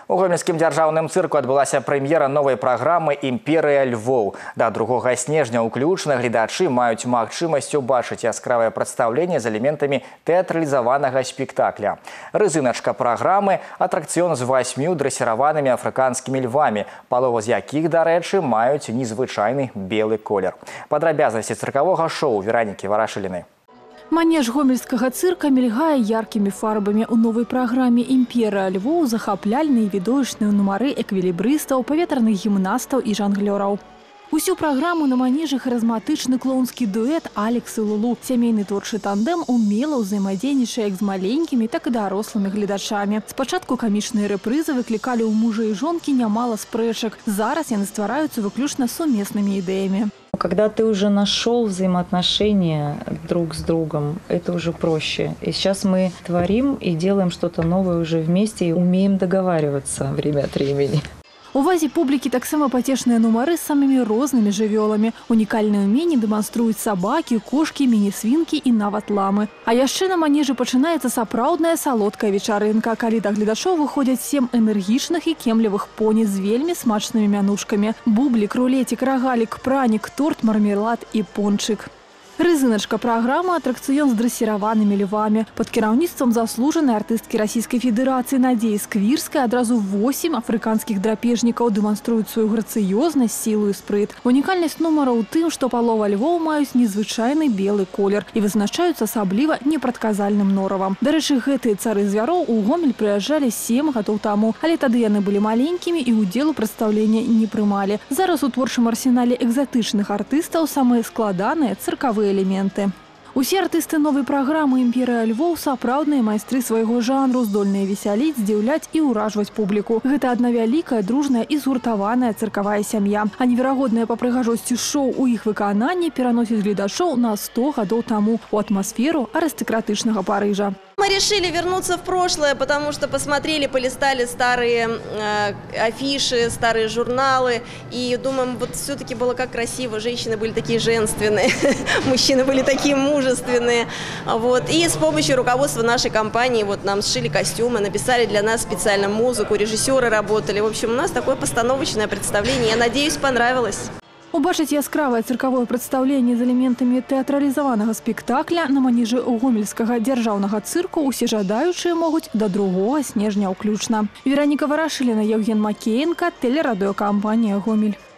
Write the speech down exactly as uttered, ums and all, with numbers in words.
У гомельскім дзяржаўным цырку адбылася прэм'ера новай праграмы «Імперыя Львоў». Да другога снежня ўключна гледачы маюць магчымасць убачыць яскравае прадстаўленне з элементамі тэатралізаванага спектакля. Рызыначка праграмы – атракцыён з васьмю дрэсіраванымі афрыканскімі львамі, палова з якіх, дарэчы, маюць незвычайны белы колер. Падрабязнасці цыркавога шоу Веранікі Варашылінай. Манеж гомельскага цырка мільгае яркімі фарбамі. У новай праграме «Імперыя Львоў» захапляльныя і відовішчныя нумары эквілібрыстаў, паветраных гімнастаў і жанглёраў. Усю праграму на манежы харызматычны клоунскі дуэт Алекс і Лулу. Сямейны творчы тандем умела ўзаемадзейнічае як з маленькімі, так і дарослымі гледачамі. Спачатку камічныя рэпрызы выклікалі ў мужа і жонкі нямала спрэчак. Зараз яны ствараюцца выключна сумеснымі ідэямі. Когда ты уже нашел взаимоотношения друг с другом, это уже проще. И сейчас мы творим и делаем что-то новое уже вместе и умеем договариваться время от времени. Увазе публікі таксама пацешныя нумары з самымі рознымі жывёламі. Унікальныя ўменні дэманструюць сабакі, кошкі, міні-свінкі і нават ламы. А яшчэ на манежы пачынаецца сапраўдная салодкая вечарынка, калі да гледачоў выходзяць сем энергічных і кемлівых поні з вельмі смачнымі мянушкамі. Бублік, рулетик, рогалік, пранік, торт, мармелад і пончык. Рызыначка праграма – атракцыён з дрэсіраванымі львамі. Пад кіраўніцтвам заслужанай артысткі Расійскай Федэрацыі Надзеі Сквірскай адразу восем афрыканскіх драпежнікаў дэманструюць сваю грацыёзнасць, сілу і спрыт. Унікальнасць нумара ў тым, што палова львоў маюць незвычайны белы колер і вызначаюцца асабліва непрадказальным норавам. Дарэчы, гэтыя цары звяроў у Гомель прыязджалі сем гадоў таму, але тады яны былі маленькімі і ўдзел у прадстаўленні не прымалі. Зараз у творчым арсенале экзатычных артыстаў самыя складаныя цыркавыя элементы. Усе артысты новай праграмы «Імперыя Львоў» сапраўдныя майстры свайго жанру, здольныя весяліць, здзіўляць і ўражваць публіку. Гэта адна вялікая, дружная і згуртаваная цыркавая сям'я. А неверагоднае па прыгажосці шоу у іх выкананні пераносіць гледачоў на сто гадоў таму у атмасферу арыстакратычнага Парыжа. Мы решили вернуться в прошлое, потому что посмотрели, полистали старые э, афиши, старые журналы. И думаем, вот все-таки было как красиво. Женщины были такие женственные, мужчины были такие мужественные. Вот. И с помощью руководства нашей компании вот, нам сшили костюмы, написали для нас специально музыку, режиссеры работали. В общем, у нас такое постановочное представление. Я надеюсь, понравилось. Убачыць яскравае цыркавое прадстаўленне з элементамі тэатралізаванага спектакля на манежы гомельскага дзяржаўнага цырку усе жадаючыя могуць да другога снежня ўключна. Вераніка Варашыліна, Евген Макеенка, тэлерадыёкампанія «Гомель».